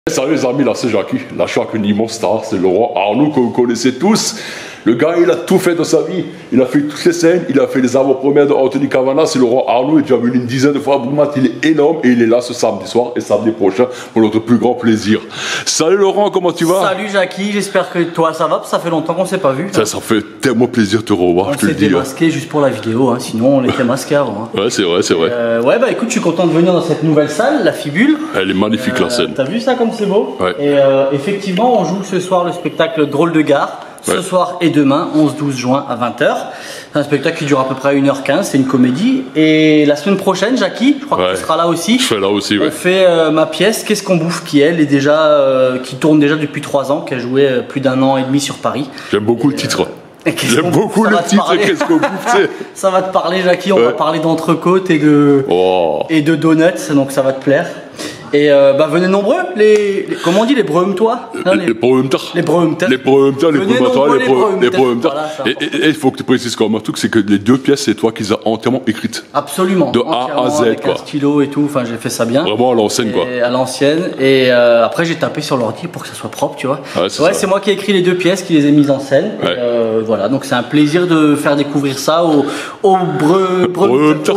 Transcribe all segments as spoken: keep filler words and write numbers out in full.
Salut les amis, là c'est Jackie, là je suis avec une immense star, c'est Laurent Arnaud que vous connaissez tous. Le gars il a tout fait dans sa vie, il a fait toutes les scènes, il a fait les avant-premières de Anthony Cavana, c'est Laurent Arnaud, il est déjà venu une dizaine de fois à Boumat, il est énorme et il est là ce samedi soir et samedi prochain pour notre plus grand plaisir. Salut Laurent, comment tu vas? Salut Jackie, j'espère que toi ça va, ça fait longtemps qu'on s'est pas vu. Ça, ça fait tellement plaisir de te revoir, on je te le dis. On s'était masqué juste pour la vidéo, hein. Sinon on était masqué avant. Hein. Ouais c'est vrai, c'est vrai. Euh, ouais bah écoute, je suis content de venir dans cette nouvelle salle, la Fibule. Elle est magnifique euh, la scène. T'as vu ça comme c'est beau? Ouais. Et euh, effectivement on joue ce soir le spectacle Drôle de gare. Ce ouais. soir et demain, onze douze juin à vingt heures. C'est un spectacle qui dure à peu près une heure quinze, c'est une comédie. Et la semaine prochaine, Jackie, je crois ouais. que tu seras là aussi. Je serai là aussi, On ouais. fait euh, ma pièce, Qu'est-ce qu'on bouffe, qui elle est déjà, euh, qui tourne déjà depuis trois ans, qui a joué euh, plus d'un an et demi sur Paris. J'aime beaucoup et, le titre. Euh, J'aime beaucoup le titre, Qu'est-ce qu'on bouffe. Ça va te parler, Jackie, on ouais. va parler d'entrecôte et de, oh. et de donuts, donc ça va te plaire. Et euh, bah venez nombreux, les, les comment on dit, les breumtois, hein, les, les breumters, les breumters, les breumters, les breumtois, les breumters. Voilà, et il faut que tu précises quand même un truc, c'est que les deux pièces, c'est toi qui les as entièrement écrites. Absolument. De A à Z, avec quoi. Un stylo et tout, enfin j'ai fait ça bien. Vraiment à l'ancienne, quoi. À l'ancienne. Et euh, après j'ai tapé sur l'ordi pour que ça soit propre, tu vois. Ouais, c'est ouais, moi qui ai écrit les deux pièces, qui les ai mises en scène. Ouais. Et euh, voilà, donc c'est un plaisir de faire découvrir ça aux au breumters.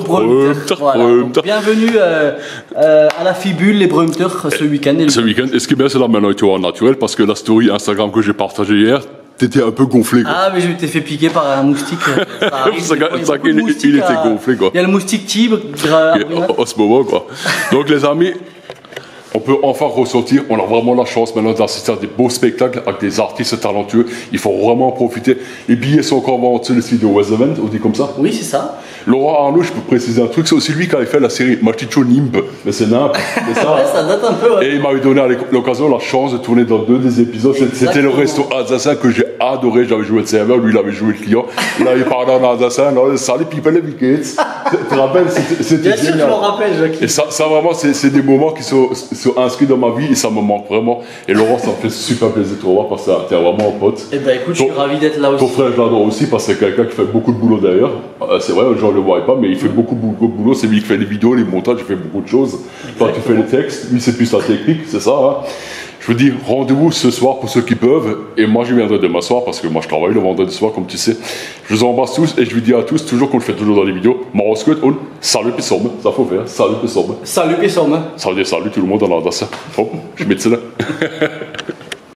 Bienvenue euh, euh, à la Fibule, les breumters. Ce week-end. Ce week-end. Et ce qui est bien, c'est là maintenant tu es en naturel parce que la story Instagram que j'ai partagée hier, t'étais un peu gonflé. Quoi. Ah, mais je t'ai fait piquer par un moustique. Ça arrive, ça, fois, ça, il, il, il était à... gonflé, quoi. Il y a le moustique tigre. En ce moment, quoi. Donc, les amis, on peut enfin ressortir. On a vraiment la chance maintenant d'assister à des beaux spectacles avec des artistes talentueux. Il faut vraiment en profiter. Les billets sont encore vendus sur le site de West Event, on dit comme ça. Oui, c'est ça. Laurent Arnaud, je peux préciser un truc, c'est aussi lui qui avait fait la série Machicho Nimb, mais c'est nimp. Ça, ouais, ça date un peu. Ouais. Et il m'avait donné à l'occasion la chance de tourner dans deux des épisodes. C'était le resto alsacien que j'ai adoré. J'avais joué le serveur, lui il avait joué le client. Là il parlait en alsacien. Là, salut people and kids. Tu te rappelles? C'était bien sûr, je m'en rappelle, Jackie. Et ça, ça vraiment, c'est des moments qui sont, sont inscrits dans ma vie et ça me manque vraiment. Et Laurent, ça me fait super plaisir de te revoir parce que t'es vraiment un pote. Et ben écoute, ton, je suis ravi d'être là aussi. Ton frère, je l'adore aussi parce que c'est quelqu'un qui fait beaucoup de boulot d'ailleurs. C'est vrai, les gens ne le voient pas, mais il fait beaucoup, beaucoup de boulot. C'est lui qui fait les vidéos, les montages, il fait beaucoup de choses. Toi, tu fais les textes, lui, c'est plus la technique, c'est ça. Hein. Je vous dis, rendez-vous ce soir pour ceux qui peuvent. Et moi, je viendrai demain soir parce que moi, je travaille le vendredi soir, comme tu sais. Je vous embrasse tous et je vous dis à tous, toujours qu'on le fait toujours dans les vidéos, Marosquet, on salut Pissorme, ça faut faire, salut Pissorme. Salut Pissorme. Ça veut dire salut tout le monde dans l'Alsace. Hop, je mets ça là.